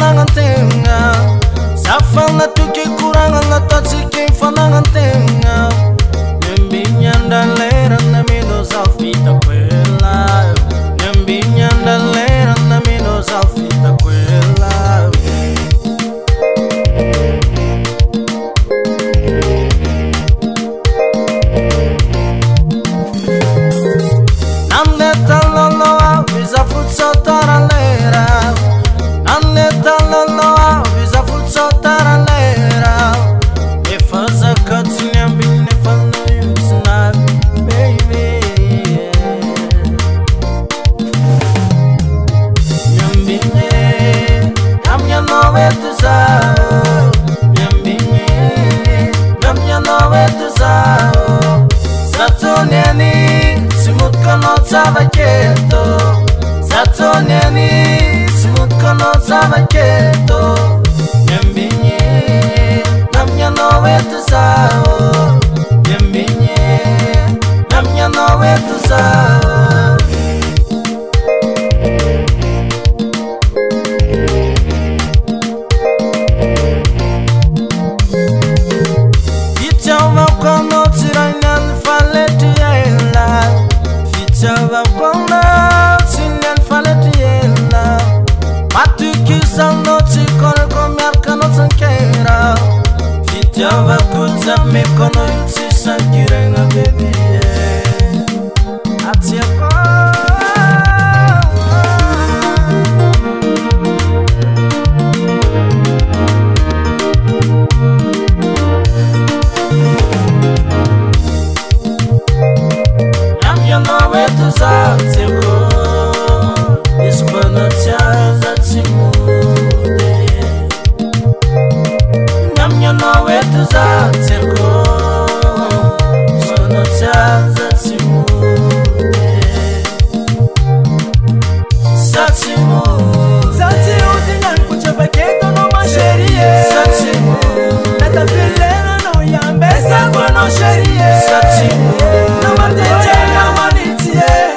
fanangantenga safana tuki kuranga ngatatsiki fanangantenga Nyambinyanda lera na mino zafita kwela Nyambinyanda lera na mino zafita kwela Nandeta loloa visa futso taralera Nandeta loloa visa futso taralera Ifaza katsi nyambine fana yutsuna baby Nyambine Namnya nowe tuzao Nyambine Namnya nowe tuzao Satoniani Simutkono tsavaketo Satoniani Simutkono tsavaketo Nyambinye Namnya nowe tuzao Nyambinye Namnya nowe tuzao Itchava kono tsiranyan faleti yaela Itchava kono tsiranyan faleti yaela Matukisa no tsikore komiarka no tsankera Itchava kutsa mekono yutsisa kirenga baby Atiako Zatiko Ispana zatsimude Namnya nowe zatiko Ispana zatsimude Zatsimude Zatsimude nyan kuchapaketo no masherie Zatsimude Nata filena no yambesa kwa no sherie Zatsimude No matejega manitie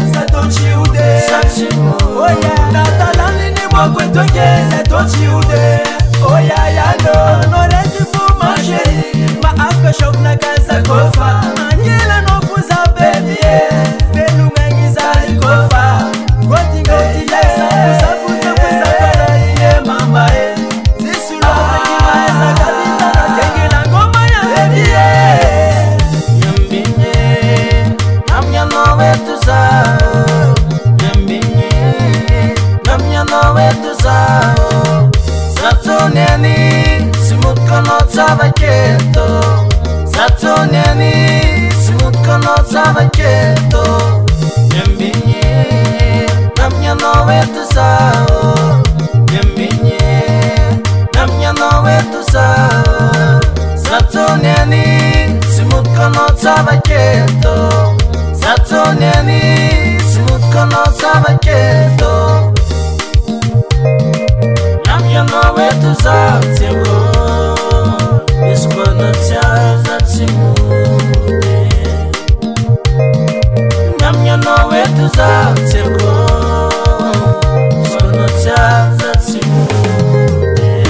Oh yeah, Natalani ni mwakwentoke Zatochi ude Oh yeah, yeah, no ready for my chérie Ma aftershop na kaza kofa Anyela no fuza baby Belu mengi zali kofa Goti yesa Fuza fuza fuza para iye mama Zisu lote kima esa kabita na kengi na ngoma ya baby Nyambinye Namnya nowe tuzao Satoniani Simutkono tsavaketo Satoniani Simutkono tsavaketo Nyambinye Namnya nowe tuzao Nyambinye Namnya nowe tuzao Satoniani Simutkono tsavaketo Satoniani Simutkono tsavaketo Namnya nowe tuzatiko Ispana zatsimude Namnya nowe tuzatiko Ispana zatsimude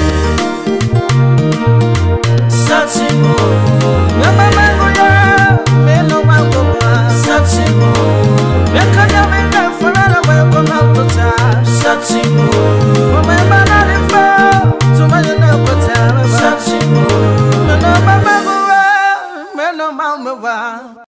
Zatsimude Mama mangoya Meno mangoya Zatsimude Mekanya mena falala weko maltota Zatsimude Mama manare Meno mama